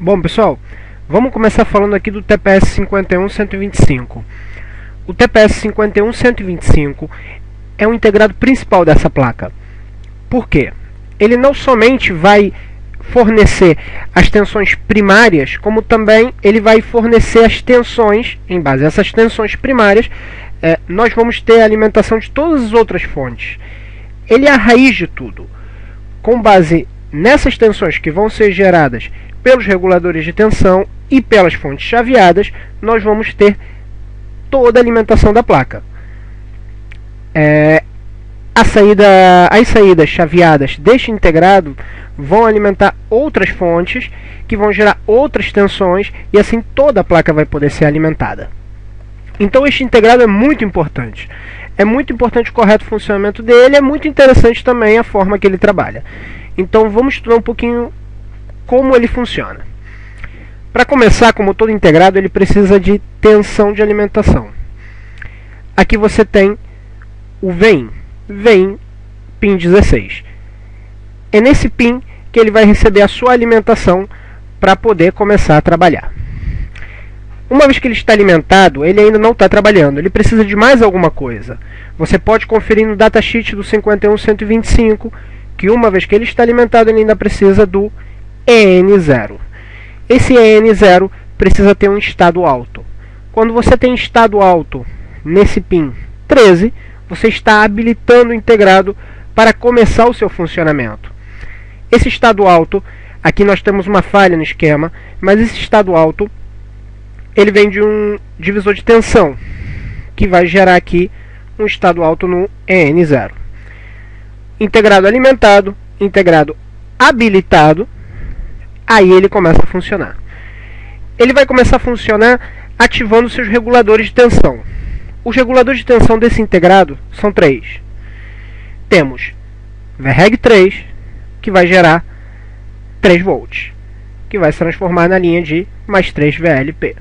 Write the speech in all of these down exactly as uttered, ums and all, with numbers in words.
Bom, pessoal, vamos começar falando aqui do T P S cinquenta e um cento e vinte e cinco. O T P S cinquenta e um cento e vinte e cinco é o integrado principal dessa placa. Por quê? Ele não somente vai fornecer as tensões primárias, como também ele vai fornecer as tensões. Em base a essas tensões primárias, é, nós vamos ter a alimentação de todas as outras fontes. Ele é a raiz de tudo. Com base nessas tensões que vão ser geradas pelos reguladores de tensão e pelas fontes chaveadas, nós vamos ter toda a alimentação da placa. É, a saída, as saídas chaveadas deste integrado vão alimentar outras fontes que vão gerar outras tensões e assim toda a placa vai poder ser alimentada. Então este integrado é muito importante. É muito importante o correto funcionamento dele, é muito interessante também a forma que ele trabalha. Então vamos estudar um pouquinho como ele funciona. Para começar, como todo integrado, ele precisa de tensão de alimentação. Aqui você tem o V I N, V I N pin dezesseis. É nesse pin que ele vai receber a sua alimentação para poder começar a trabalhar. Uma vez que ele está alimentado, ele ainda não está trabalhando, ele precisa de mais alguma coisa. Você pode conferir no datasheet do cinquenta e um cento e vinte e cinco que uma vez que ele está alimentado, ele ainda precisa do E N zero. Esse E N zero precisa ter um estado alto. Quando você tem estado alto nesse pin treze, você está habilitando o integrado para começar o seu funcionamento. Esse estado alto, aqui nós temos uma falha no esquema, mas esse estado alto ele vem de um divisor de tensão, que vai gerar aqui um estado alto no E N zero. Integrado alimentado, integrado habilitado, aí ele começa a funcionar. Ele vai começar a funcionar ativando seus reguladores de tensão. Os reguladores de tensão desse integrado são três. Temos V reg três, que vai gerar três volts, que vai se transformar na linha de mais três V L P.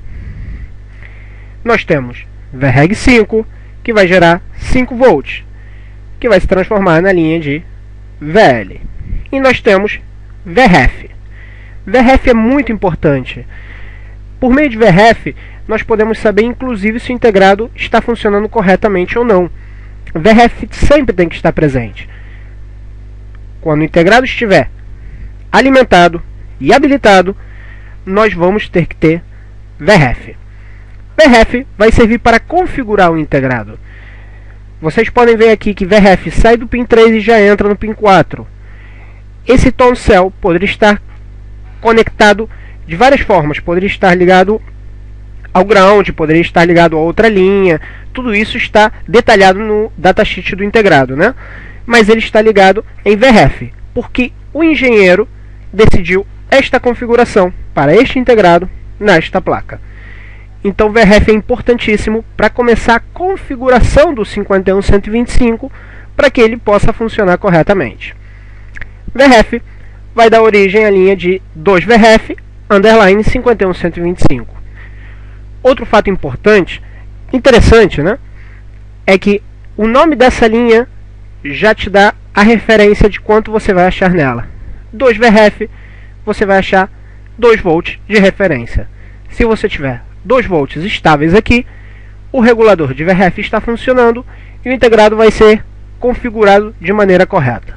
Nós temos V reg cinco, que vai gerar cinco volts, que vai se transformar na linha de V L. E nós temos V ref. V ref é muito importante. Por meio de V ref, nós podemos saber inclusive se o integrado está funcionando corretamente ou não. V ref sempre tem que estar presente. Quando o integrado estiver alimentado e habilitado, nós vamos ter que ter V ref. V ref vai servir para configurar o integrado. Vocês podem ver aqui que V ref sai do pin três e já entra no pin quatro. Esse tone cell poderia estar conectado de várias formas. Poderia estar ligado ao ground, poderia estar ligado a outra linha. Tudo isso está detalhado no datasheet do integrado, né? Mas ele está ligado em V ref, porque o engenheiro decidiu esta configuração para este integrado nesta placa. Então V ref é importantíssimo para começar a configuração do cinquenta e um cento e vinte e cinco para que ele possa funcionar corretamente. V ref vai dar origem à linha de dois V ref underline cinquenta e um cento e vinte e cinco. Outro fato importante, interessante, né, é que o nome dessa linha já te dá a referência de quanto você vai achar nela. dois V ref, você vai achar dois volts de referência. Se você tiver dois volts estáveis aqui, o regulador de V ref está funcionando e o integrado vai ser configurado de maneira correta.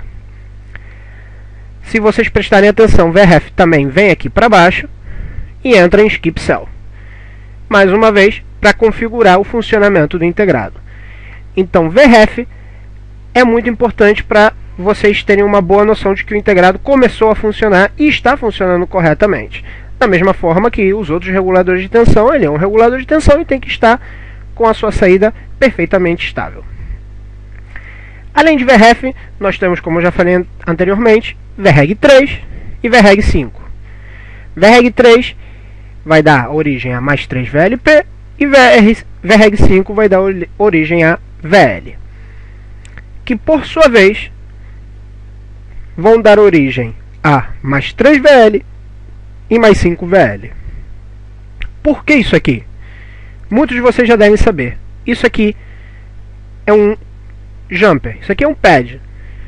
Se vocês prestarem atenção, V ref também vem aqui para baixo e entra em Skip Cell. Mais uma vez, para configurar o funcionamento do integrado. Então, V ref é muito importante para vocês terem uma boa noção de que o integrado começou a funcionar e está funcionando corretamente. Da mesma forma que os outros reguladores de tensão, ele é um regulador de tensão e tem que estar com a sua saída perfeitamente estável. Além de V ref, nós temos, como eu já falei anteriormente, V reg três e V reg cinco. V reg três vai dar origem a mais três V L P e V reg cinco vai dar origem a V L, que por sua vez vão dar origem a mais três V L e mais cinco V L. Por que isso aqui? Muitos de vocês já devem saber. Isso aqui é um jumper, isso aqui é um pad.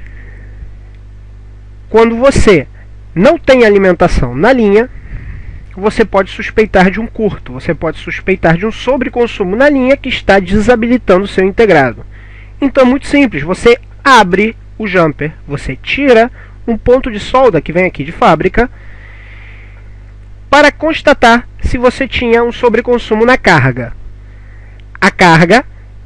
Quando você não tem alimentação na linha, você pode suspeitar de um curto, você pode suspeitar de um sobreconsumo na linha que está desabilitando o seu integrado. Então é muito simples, você abre o jumper, você tira um ponto de solda que vem aqui de fábrica para constatar se você tinha um sobreconsumo na carga. A carga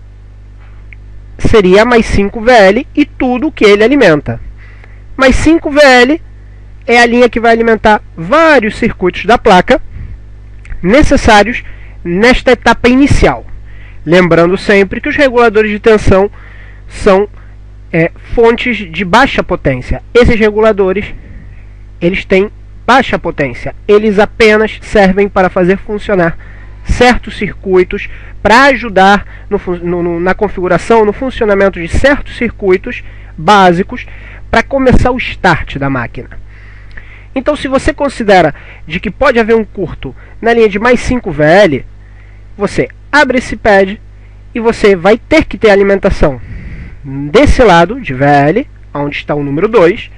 seria mais cinco V L e tudo que ele alimenta. Mais cinco V L é a linha que vai alimentar vários circuitos da placa necessários nesta etapa inicial. Lembrando sempre que os reguladores de tensão são é, fontes de baixa potência. Esses reguladores, eles têm baixa potência. Eles apenas servem para fazer funcionar certos circuitos, para ajudar no, no, na configuração, no funcionamento de certos circuitos básicos, para começar o start da máquina. Então, se você considera de que pode haver um curto na linha de mais cinco V L, você abre esse pad e você vai ter que ter alimentação desse lado de V L, onde está o número dois.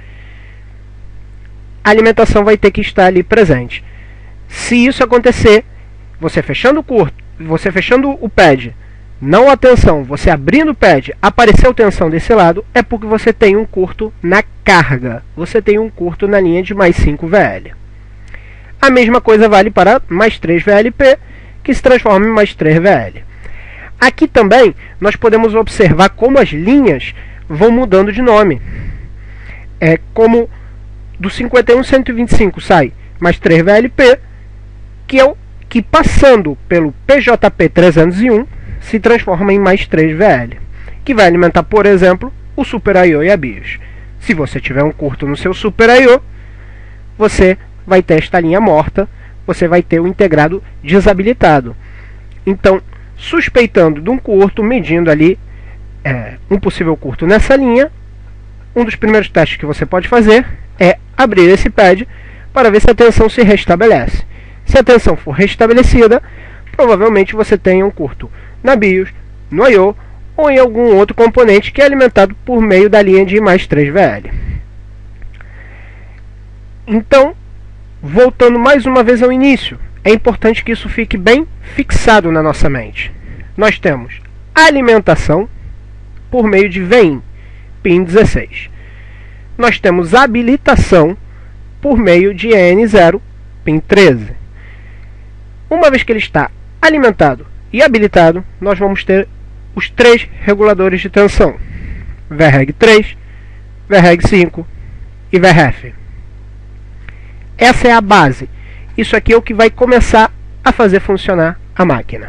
A alimentação vai ter que estar ali presente. Se isso acontecer, você fechando o curto, você fechando o pad, não a tensão, você abrindo o pad, apareceu tensão desse lado, é porque você tem um curto na carga. Você tem um curto na linha de mais cinco V L. A mesma coisa vale para mais três V L P, que se transforma em mais três V L. Aqui também nós podemos observar como as linhas vão mudando de nome. É como do cinquenta e um cento e vinte e cinco sai mais três V L P, que é o que passando pelo P J P trezentos e um se transforma em mais três V L, que vai alimentar, por exemplo, o Super I O e a BIOS. Se você tiver um curto no seu Super I O, você vai ter esta linha morta, você vai ter o integrado desabilitado. Então, suspeitando de um curto, medindo ali é, um possível curto nessa linha, um dos primeiros testes que você pode fazer é abrir esse pad para ver se a tensão se restabelece. Se a tensão for restabelecida, provavelmente você tenha um curto na BIOS, no I O ou em algum outro componente que é alimentado por meio da linha de mais três V L. Então, voltando mais uma vez ao início, é importante que isso fique bem fixado na nossa mente. Nós temos alimentação por meio de V I N, pin dezesseis. Nós temos habilitação por meio de E N zero, pin treze. Uma vez que ele está alimentado e habilitado, nós vamos ter os três reguladores de tensão: V REG três, V REG cinco e V R F. Essa é a base. Isso aqui é o que vai começar a fazer funcionar a máquina.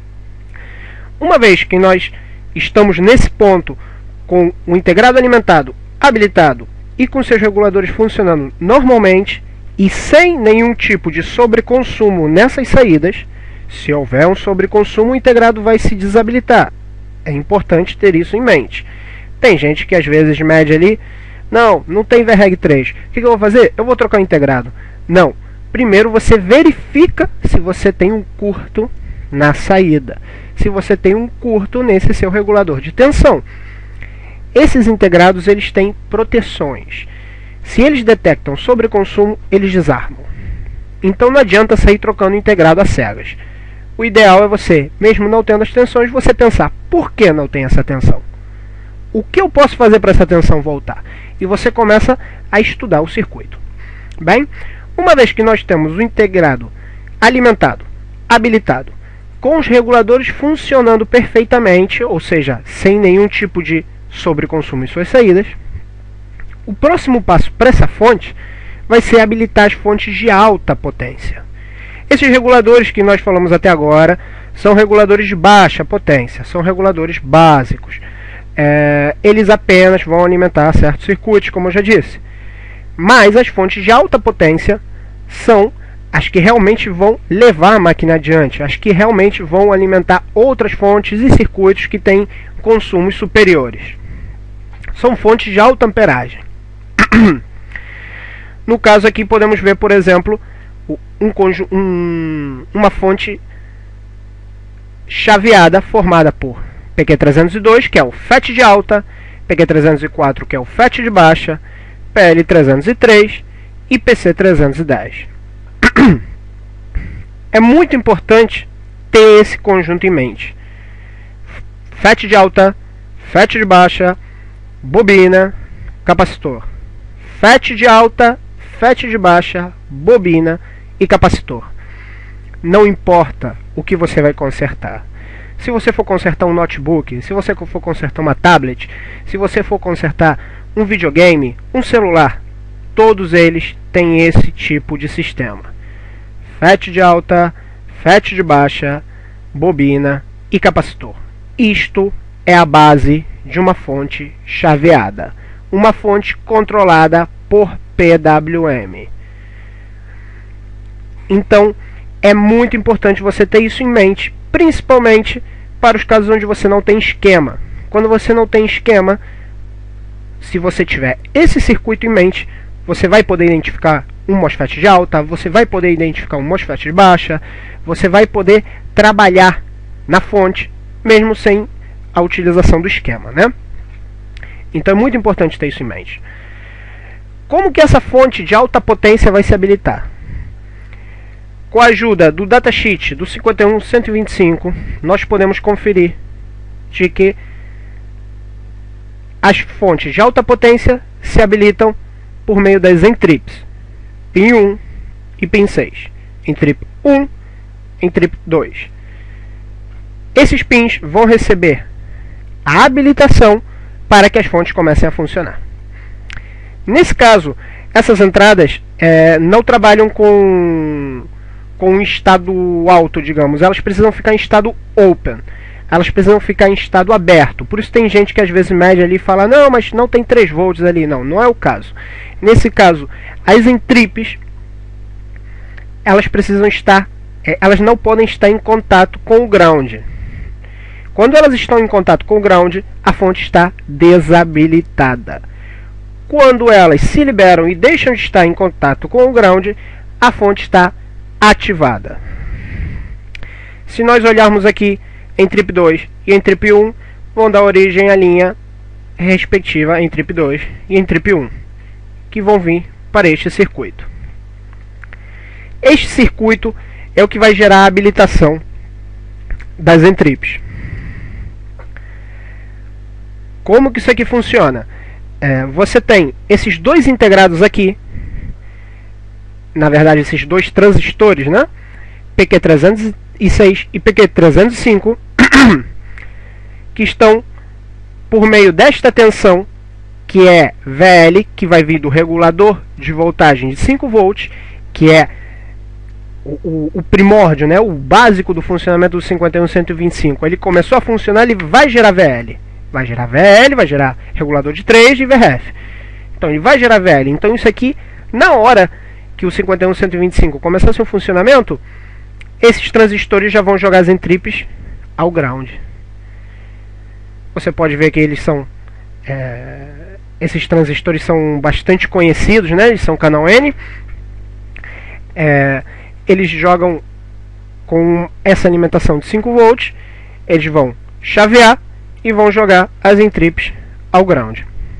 Uma vez que nós estamos nesse ponto com o integrado alimentado, habilitado e com seus reguladores funcionando normalmente e sem nenhum tipo de sobreconsumo nessas saídas, se houver um sobreconsumo, o integrado vai se desabilitar. É importante ter isso em mente. Tem gente que às vezes mede ali, não, não tem V REG três. O que eu vou fazer? Eu vou trocar o integrado. Não. Primeiro você verifica se você tem um curto na saída. Se você tem um curto nesse seu regulador de tensão. Esses integrados eles têm proteções. Se eles detectam sobreconsumo, eles desarmam. Então não adianta sair trocando integrado às cegas. O ideal é você, mesmo não tendo as tensões, você pensar, por que não tem essa tensão? O que eu posso fazer para essa tensão voltar? E você começa a estudar o circuito. Bem, uma vez que nós temos o integrado alimentado, habilitado, com os reguladores funcionando perfeitamente, ou seja, sem nenhum tipo de sobreconsumo em suas saídas, o próximo passo para essa fonte vai ser habilitar as fontes de alta potência. Esses reguladores que nós falamos até agora são reguladores de baixa potência, são reguladores básicos. É, eles apenas vão alimentar certos circuitos, como eu já disse. Mas as fontes de alta potência são as que realmente vão levar a máquina adiante, as que realmente vão alimentar outras fontes e circuitos que têm consumos superiores. São fontes de alta amperagem. No caso aqui podemos ver, por exemplo, um, um, uma fonte chaveada formada por P Q trezentos e dois, que é o F E T de alta, P Q trezentos e quatro, que é o F E T de baixa, P L trezentos e três e P C trezentos e dez. é muito importante ter esse conjunto em mente. F E T de alta, F E T de baixa, bobina, capacitor. F E T de alta, F E T de baixa, bobina e capacitor. Não importa o que você vai consertar. Se você for consertar um notebook, se você for consertar uma tablet, se você for consertar um videogame, um celular, todos eles têm esse tipo de sistema. F E T de alta, F E T de baixa, bobina e capacitor. Isto é a base de uma fonte chaveada, uma fonte controlada por P W M. Então, é muito importante você ter isso em mente, principalmente para os casos onde você não tem esquema. Quando você não tem esquema, se você tiver esse circuito em mente, você vai poder identificar um MOSFET de alta, você vai poder identificar um MOSFET de baixa, você vai poder trabalhar na fonte, mesmo sem a utilização do esquema, né? Então é muito importante ter isso em mente. Como que essa fonte de alta potência vai se habilitar? Com a ajuda do datasheet do cinquenta e um cento e vinte e cinco, nós podemos conferir de que as fontes de alta potência se habilitam por meio das entrips pin um e pin seis. Entrip um, entrip dois. Esses pins vão receber a habilitação para que as fontes comecem a funcionar. Nesse caso, essas entradas é, não trabalham com, com um estado alto, digamos. Elas precisam ficar em estado open. Elas precisam ficar em estado aberto. Por isso tem gente que às vezes mede ali e fala, não, mas não tem três volts ali. Não, não é o caso. Nesse caso, as entrips, elas precisam estar, é, elas não podem estar em contato com o ground. Quando elas estão em contato com o ground, a fonte está desabilitada. Quando elas se liberam e deixam de estar em contato com o ground, a fonte está ativada. Se nós olharmos aqui, entrip dois e entrip um vão dar origem à linha respectiva entrip dois e entrip um, que vão vir para este circuito. Este circuito é o que vai gerar a habilitação das entrips. Como que isso aqui funciona? É, você tem esses dois integrados aqui, na verdade esses dois transistores, né? P Q trezentos e seis e P Q trezentos e cinco, que estão por meio desta tensão, que é V L, que vai vir do regulador de voltagem de cinco volts, que é o, o, o primórdio, né? O básico do funcionamento do cinquenta e um cento e vinte e cinco. Ele começou a funcionar, ele vai gerar V L. Vai gerar V L, vai gerar regulador de três e V R F. Então ele vai gerar V L. Então isso aqui, na hora que o cinquenta e um cento e vinte e cinco começar seu funcionamento, esses transistores já vão jogar as entrips ao ground. Você pode ver que eles são é, esses transistores são bastante conhecidos, né? Eles são canal N. É, eles jogam com essa alimentação de cinco volts. Eles vão chavear e vão jogar as entrips ao ground.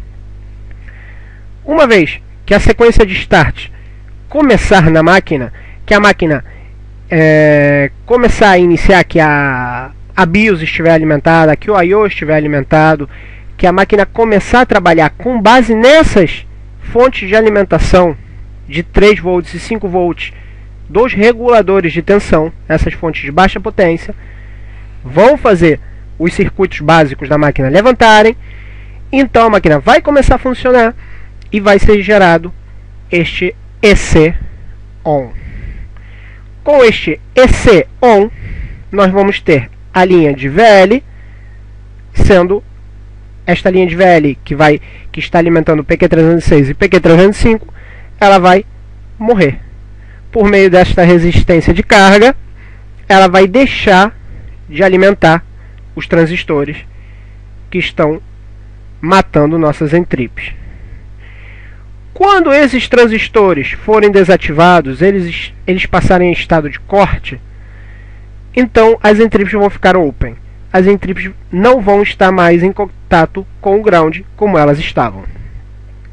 Uma vez que a sequência de start começar na máquina, que a máquina é, começar a iniciar, que a, a BIOS estiver alimentada, que o I O estiver alimentado, que a máquina começar a trabalhar com base nessas fontes de alimentação de três volts e cinco volts dos reguladores de tensão, essas fontes de baixa potência, vão fazer os circuitos básicos da máquina levantarem, então a máquina vai começar a funcionar e vai ser gerado este E C ON. Com este E C ON, nós vamos ter a linha de V L, sendo esta linha de V L que, vai, que está alimentando o P Q trezentos e seis e P Q trezentos e cinco, ela vai morrer. Por meio desta resistência de carga, ela vai deixar de alimentar os transistores que estão matando nossas entrips. Quando esses transistores forem desativados, eles, eles passarem em estado de corte, então as entrips vão ficar open. As entrips não vão estar mais em contato com o ground como elas estavam.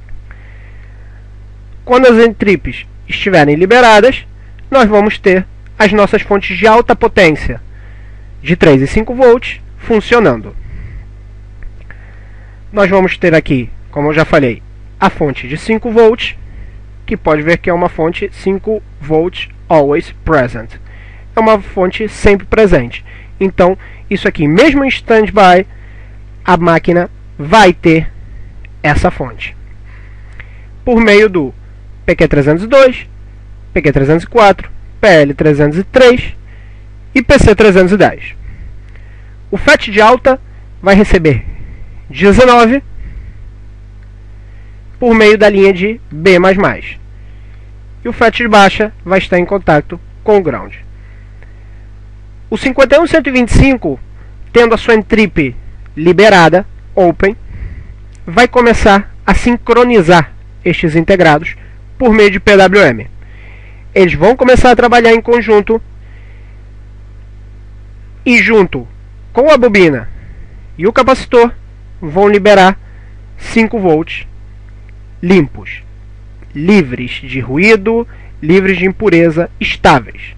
Quando as entrips estiverem liberadas, nós vamos ter as nossas fontes de alta potência de três e cinco volts funcionando. Nós vamos ter aqui, como eu já falei, a fonte de cinco volts, que pode ver que é uma fonte cinco volts always present. É uma fonte sempre presente. Então, isso aqui, mesmo em standby, a máquina vai ter essa fonte. Por meio do P Q trezentos e dois, P Q trezentos e quatro, P L trezentos e três e P C trezentos e dez. O F E T de alta vai receber dezenove por meio da linha de B mais mais. E o F E T de baixa vai estar em contato com o ground. O cinquenta e um cento e vinte e cinco, tendo a sua entrip liberada, open, vai começar a sincronizar estes integrados por meio de P W M. Eles vão começar a trabalhar em conjunto e junto com a bobina e o capacitor vão liberar cinco volts limpos, livres de ruído, livres de impureza, estáveis.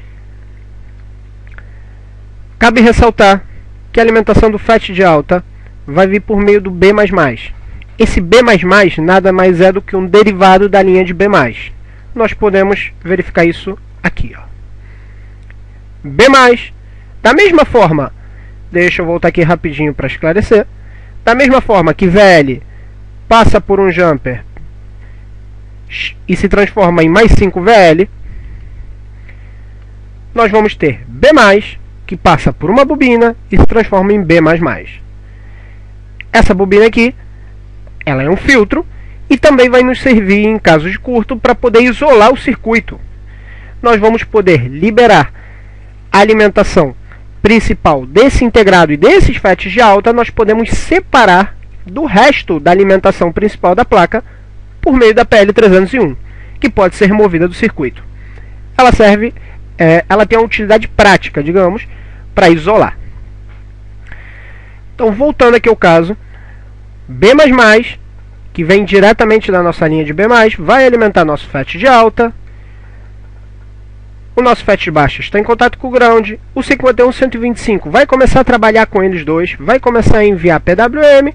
Cabe ressaltar que a alimentação do F E T de alta vai vir por meio do B mais mais. Esse B mais mais nada mais é do que um derivado da linha de B mais. Nós podemos verificar isso aqui. Ó. B mais, da mesma forma, deixa eu voltar aqui rapidinho para esclarecer, da mesma forma que V L passa por um jumper e se transforma em mais cinco V L, nós vamos ter B mais, que passa por uma bobina e se transforma em B mais mais. Essa bobina aqui, ela é um filtro e também vai nos servir em caso de curto para poder isolar o circuito. Nós vamos poder liberar a alimentação principal desse integrado e desses F E Ts de alta, nós podemos separar do resto da alimentação principal da placa por meio da P L trezentos e um, que pode ser removida do circuito. Ela serve, é, ela tem uma utilidade prática, digamos, para isolar. Então, voltando aqui ao caso, B mais mais, que vem diretamente da nossa linha de B mais, vai alimentar nosso F E T de alta. O nosso F E T de baixa está em contato com o ground. O cinquenta e um cento e vinte e cinco vai começar a trabalhar com eles dois, vai começar a enviar P W M.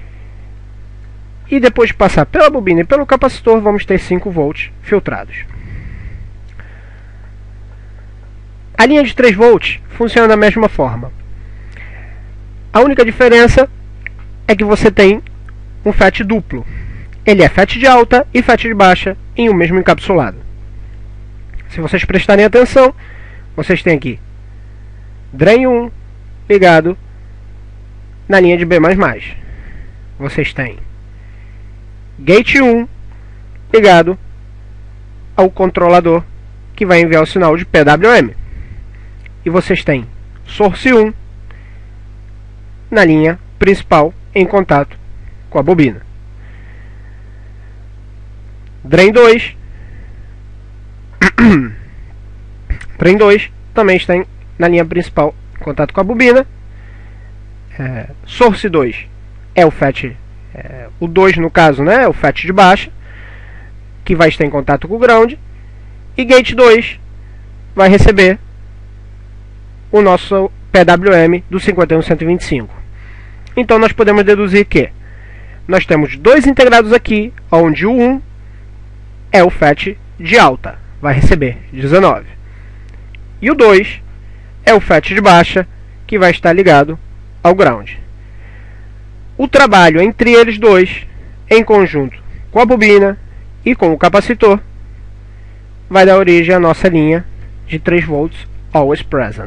E depois de passar pela bobina e pelo capacitor, vamos ter cinco volts filtrados. A linha de três volts funciona da mesma forma. A única diferença é que você tem um F E T duplo. Ele é F E T de alta e F E T de baixa em um mesmo encapsulado. Se vocês prestarem atenção, vocês têm aqui Drain um ligado na linha de B mais mais. Vocês têm Gate um ligado ao controlador que vai enviar o sinal de P W M. E vocês têm Source um na linha principal em contato com a bobina. Drain dois Drain dois também está em, na linha principal em contato com a bobina. É, Source dois é o F E T, é, o dois no caso, né, é o F E T de baixa, que vai estar em contato com o ground. E Gate dois vai receber o nosso P W M do cinquenta e um cento e vinte e cinco. Então nós podemos deduzir que nós temos dois integrados aqui, onde o um é o F E T de alta, vai receber dezenove. E o dois é o F E T de baixa, que vai estar ligado ao ground. O trabalho entre eles dois, em conjunto com a bobina e com o capacitor, vai dar origem à nossa linha de três volts always present.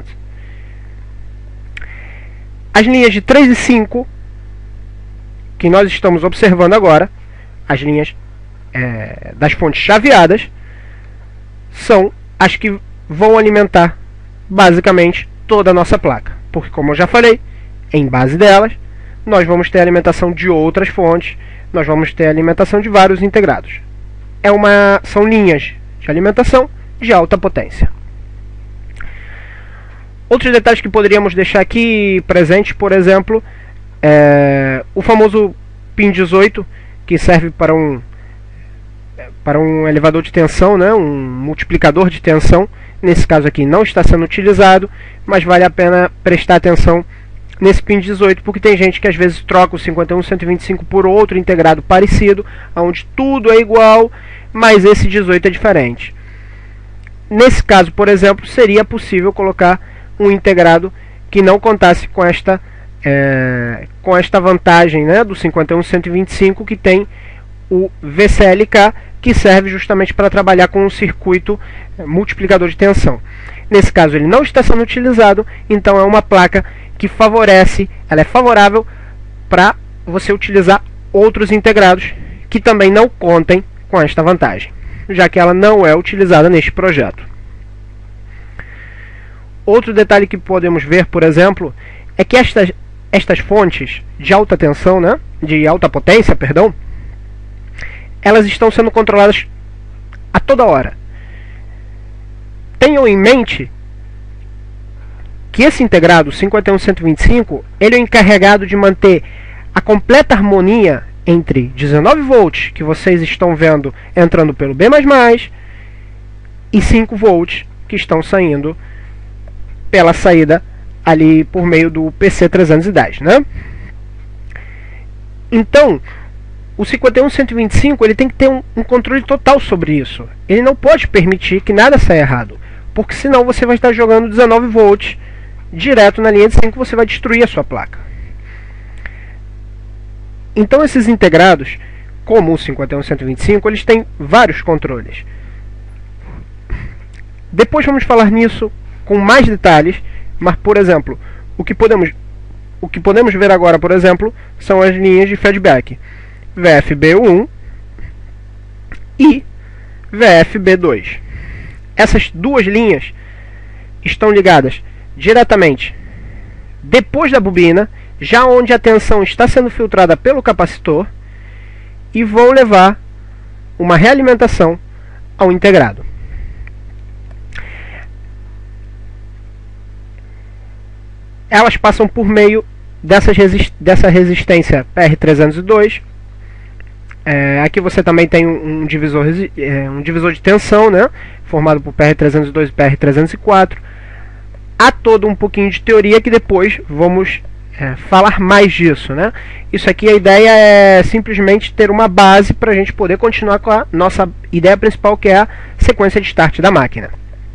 As linhas de três e cinco, que nós estamos observando agora, as linhas é, das fontes chaveadas, são as que vão alimentar basicamente toda a nossa placa. Porque, como eu já falei, em base delas, nós vamos ter alimentação de outras fontes, nós vamos ter alimentação de vários integrados. É uma, são linhas de alimentação de alta potência. Outros detalhes que poderíamos deixar aqui presente, por exemplo, é o famoso pin dezoito, que serve para um para um elevador de tensão, né, um multiplicador de tensão. Nesse caso aqui não está sendo utilizado, mas vale a pena prestar atenção nesse pin dezoito, porque tem gente que às vezes troca o cinquenta e um cento e vinte e cinco por outro integrado parecido, onde tudo é igual, mas esse dezoito é diferente. Nesse caso, por exemplo, seria possível colocar um integrado que não contasse com esta, é, com esta vantagem, né, do cinquenta e um cento e vinte e cinco, que tem o V C L K, que serve justamente para trabalhar com um circuito multiplicador de tensão. Nesse caso ele não está sendo utilizado, então é uma placa que favorece, ela é favorável para você utilizar outros integrados que também não contem com esta vantagem, já que ela não é utilizada neste projeto. Outro detalhe que podemos ver, por exemplo, é que estas, estas fontes de alta tensão, né, de alta potência, perdão, elas estão sendo controladas a toda hora. Tenham em mente que esse integrado cinquenta e um cento e vinte e cinco, ele é encarregado de manter a completa harmonia entre dezenove volts, que vocês estão vendo entrando pelo B mais mais, e cinco volts, que estão saindo pela saída ali por meio do P C trezentos e dez, né? Então, o cinquenta e um cento e vinte e cinco ele tem que ter um, um controle total sobre isso. Ele não pode permitir que nada saia errado, porque senão você vai estar jogando dezenove volts direto na linha de cinco, você vai destruir a sua placa. Então esses integrados, como o cinquenta e um cento e vinte e cinco, eles têm vários controles. Depois vamos falar nisso com mais detalhes, mas por exemplo, o que podemos, o que podemos ver agora, por exemplo, são as linhas de feedback V F B um e V F B dois. Essas duas linhas estão ligadas diretamente depois da bobina, já onde a tensão está sendo filtrada pelo capacitor, e vão levar uma realimentação ao integrado. Elas passam por meio dessas resist dessa resistência P R trezentos e dois. É, aqui você também tem um, um, divisor, é, um divisor de tensão, né, formado por P R trezentos e dois e P R trezentos e quatro. Há todo um pouquinho de teoria que depois vamos é, falar mais disso, né? Isso aqui, a ideia é simplesmente ter uma base para a gente poder continuar com a nossa ideia principal, que é a sequência de start da máquina.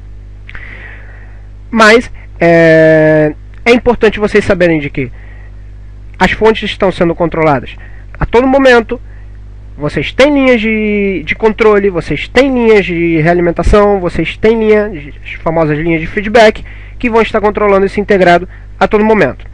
Mas é, é importante vocês saberem de que as fontes estão sendo controladas a todo momento. Vocês têm linhas de, de controle, vocês têm linhas de realimentação, vocês têm linha, as famosas linhas de feedback, que vão estar controlando esse integrado a todo momento.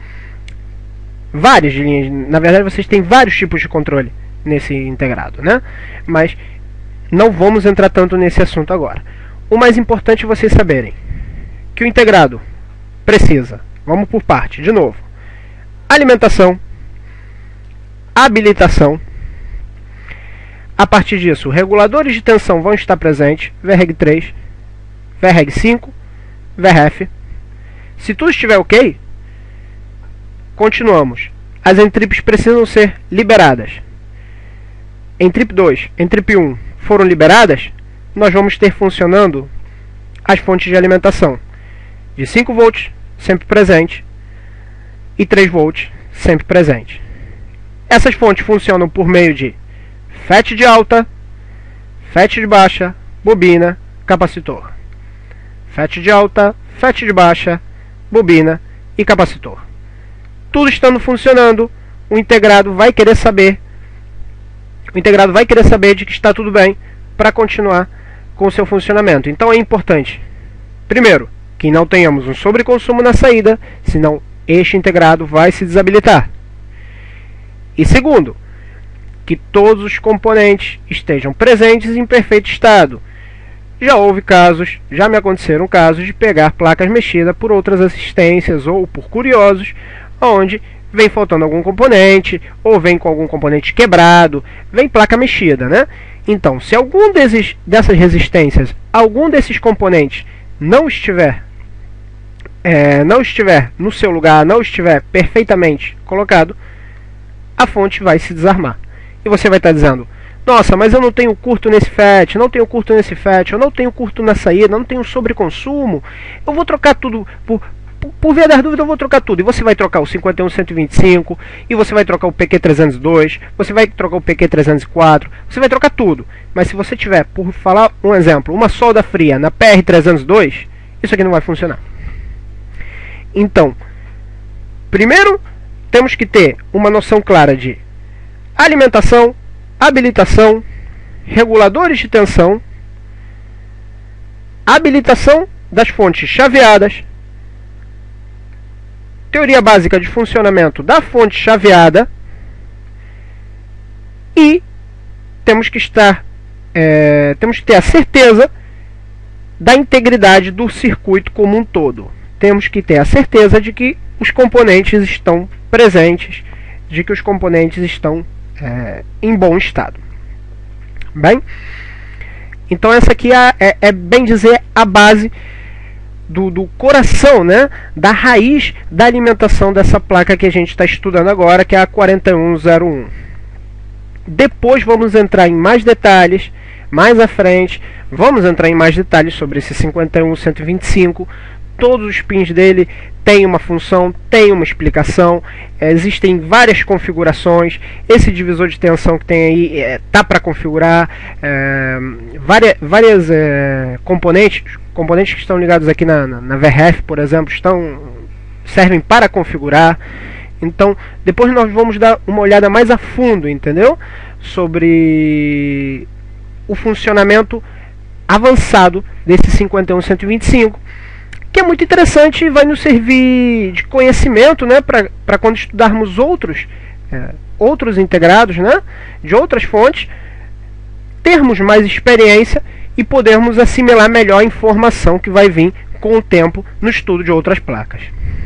Várias linhas, na verdade vocês têm vários tipos de controle nesse integrado, né? Mas não vamos entrar tanto nesse assunto agora. O mais importante é vocês saberem que o integrado precisa, vamos por parte, de novo, alimentação, habilitação. A partir disso, reguladores de tensão vão estar presentes, V R E G três, V R E G cinco, V R F. Se tudo estiver ok, continuamos. As entrips precisam ser liberadas. Entrip dois, entrip um foram liberadas, nós vamos ter funcionando as fontes de alimentação de cinco volts, sempre presente, e três volts, sempre presente. Essas fontes funcionam por meio de F E T de alta, F E T de baixa, bobina, capacitor. F E T de alta, F E T de baixa, bobina e capacitor. Tudo estando funcionando, o integrado vai querer saber, o integrado vai querer saber de que está tudo bem para continuar com o seu funcionamento. Então é importante, primeiro, que não tenhamos um sobreconsumo na saída, senão este integrado vai se desabilitar. E segundo, que todos os componentes estejam presentes em perfeito estado. Já houve casos, já me aconteceram casos de pegar placas mexidas por outras assistências ou por curiosos, onde vem faltando algum componente, ou vem com algum componente quebrado, vem placa mexida, né? Então, se algum desses, dessas resistências, algum desses componentes não estiver, é, não estiver no seu lugar, não estiver perfeitamente colocado, a fonte vai se desarmar. E você vai estar dizendo, Nossa, mas eu não tenho curto nesse FET, não tenho curto nesse FET, eu não tenho curto na saída, não tenho sobreconsumo. Eu vou trocar tudo por, por, por via das dúvidas, eu vou trocar tudo. E você vai trocar o cinquenta e um cento e vinte e cinco, e você vai trocar o P Q trezentos e dois, você vai trocar o P Q trezentos e quatro, você vai trocar tudo. Mas se você tiver, por falar um exemplo, uma solda fria na P R trezentos e dois, isso aqui não vai funcionar. Então, primeiro temos que ter uma noção clara de alimentação, habilitação, reguladores de tensão, habilitação das fontes chaveadas, teoria básica de funcionamento da fonte chaveada, e temos que estar é, temos que ter a certeza da integridade do circuito como um todo. Temos que ter a certeza de que os componentes estão presentes, de que os componentes estão É, em bom estado. Bem, então essa aqui é, é, é bem dizer a base do, do coração, né, da raiz da alimentação dessa placa que a gente está estudando agora, que é a quarenta e um zero um. Depois vamos entrar em mais detalhes, mais à frente, vamos entrar em mais detalhes sobre esse cinquenta e um cento e vinte e cinco. Todos os pins dele têm uma função, têm uma explicação, é, existem várias configurações. Esse divisor de tensão que tem aí é, tá para configurar, é, várias, várias é, componentes, componentes que estão ligados aqui na, na, na V R F, por exemplo, estão, servem para configurar. Então, depois nós vamos dar uma olhada mais a fundo, entendeu? Sobre o funcionamento avançado desse cinquenta e um cento e vinte e cinco. Que é muito interessante e vai nos servir de conhecimento, né, para quando estudarmos outros, é, outros integrados, né, de outras fontes, termos mais experiência e podermos assimilar melhor a informação que vai vir com o tempo no estudo de outras placas.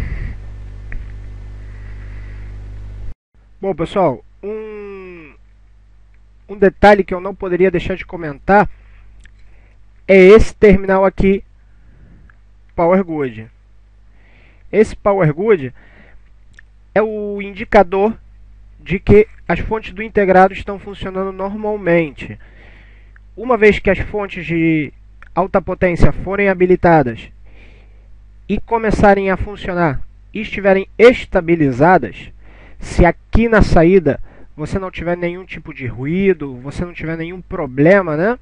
Bom, pessoal, um, um detalhe que eu não poderia deixar de comentar é esse terminal aqui, PowerGood. Esse PowerGood é o indicador de que as fontes do integrado estão funcionando normalmente. Uma vez que as fontes de alta potência forem habilitadas e começarem a funcionar e estiverem estabilizadas, se aqui na saída você não tiver nenhum tipo de ruído, você não tiver nenhum problema, né,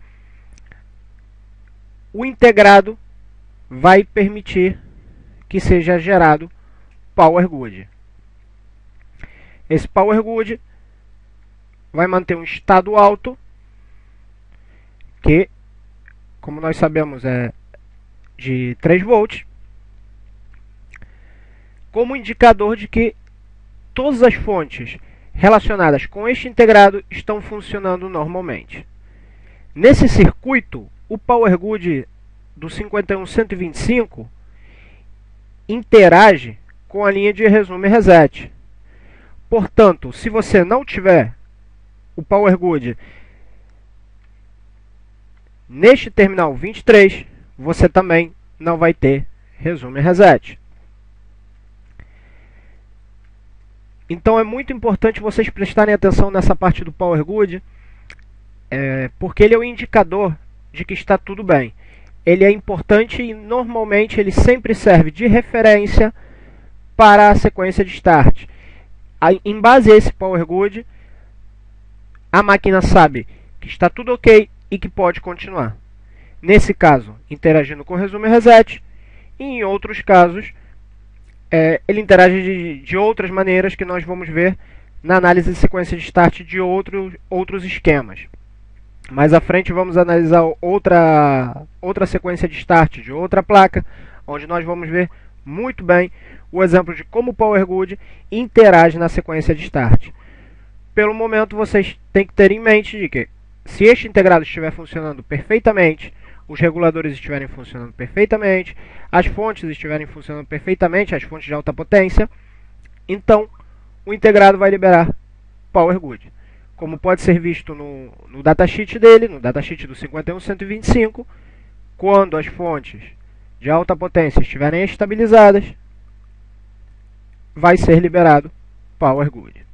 o integrado vai permitir que seja gerado PowerGood. Esse PowerGood vai manter um estado alto, que, como nós sabemos, é de três volts, como indicador de que todas as fontes relacionadas com este integrado estão funcionando normalmente. Nesse circuito, o PowerGood do cinquenta e um cento e vinte e cinco interage com a linha de resumo e reset. Portanto, se você não tiver o PowerGood neste terminal vinte e três, você também não vai ter resumo e reset. Então é muito importante vocês prestarem atenção nessa parte do PowerGood, é, porque ele é o indicador de que está tudo bem. Ele é importante e normalmente ele sempre serve de referência para a sequência de start. Em base a esse PowerGood, a máquina sabe que está tudo ok e que pode continuar. Nesse caso, interagindo com o resumo e reset. E em outros casos, é, ele interage de, de outras maneiras que nós vamos ver na análise de sequência de start de outros, outros esquemas. Mais à frente vamos analisar outra, outra sequência de start de outra placa, onde nós vamos ver muito bem o exemplo de como o PowerGood interage na sequência de start. Pelo momento, vocês têm que ter em mente de que, se este integrado estiver funcionando perfeitamente, os reguladores estiverem funcionando perfeitamente, as fontes estiverem funcionando perfeitamente, as fontes de alta potência, então o integrado vai liberar PowerGood. Como pode ser visto no, no datasheet dele, no datasheet do cinquenta e um cento e vinte e cinco, quando as fontes de alta potência estiverem estabilizadas, vai ser liberado PowerGood.